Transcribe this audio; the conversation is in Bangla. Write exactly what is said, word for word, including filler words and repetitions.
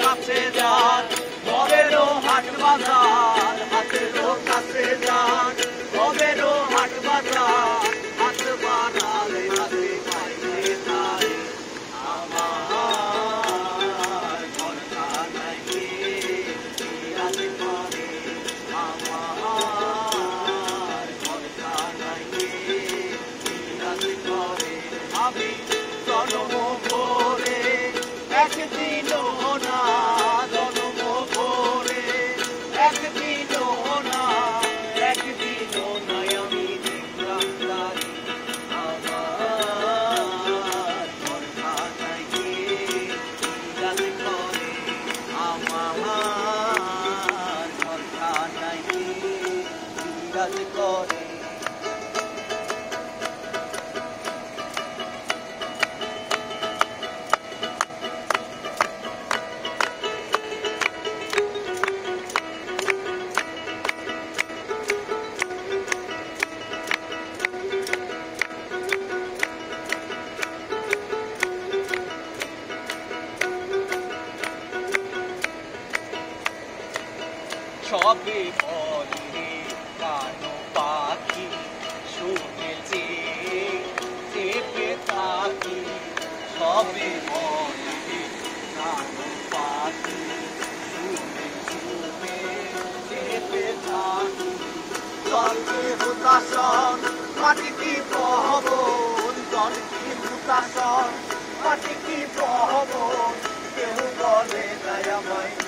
কাছে যান হবেরও হাট বাজার হাতেরও কাছে যান হবেরও হাট বাজার হাত বাড়ালে হাতে পাইলে তাই আমার ভরসা নাই কে বিরাজ করে আমার ভরসা নাই কে বিরাজ করে আমি জন্ম করে একদিনও না জন্ম করে একদিনও না একদিনও নয় আমি দেখলাম তারি আমার ভরসা নাই কে বিরাজ করে আমার ভরসা নাই কে বিরাজ করে সবে বলে কানো পাখি শুনেছি চেপে থাকি সবে বলে কানো পাখি শুনে শুনে চেপে থাকি জলকে হুতাশন মাটি কি প্রহবন জলকে হুতাশন মাটি কি প্রহবন কেউ বলে দয়াময়